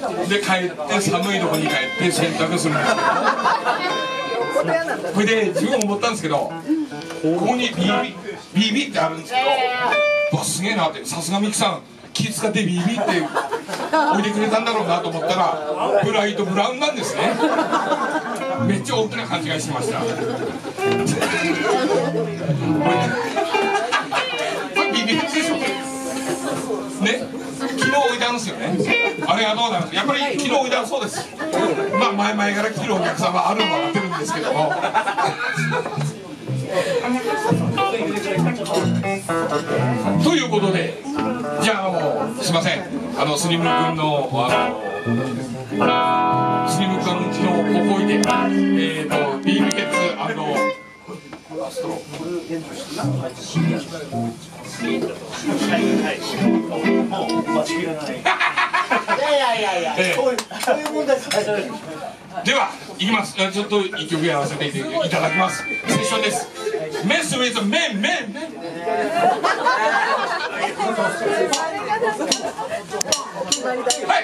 で帰って寒いとこに帰って洗濯するんですけど、これで自分思ったんですけど、ここに BB ってあるんですけど、わすげえなって、さすがミキさん気使って BB って置いてくれたんだろうなと思ったら、ブライトブラウンなんですね。めっちゃ大きな勘違いしてました。これ BB でしょね、昨日置いてあるんですよね。あれはどうなんですか。やっぱり昨日置いてあるそうです。まあ前から来るお客さんはあるのは分かってるんですけども。ということで、じゃあすいません、スリム君のスリム君のご好意でビームケツアストロでは行きます。ちょっと一曲やらせていただきます。セッションです。メスウィズメンはい。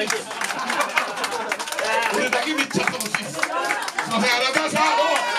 ないです。俺だけめっちゃ楽しいです。すいません、ありがとうございました。どうも。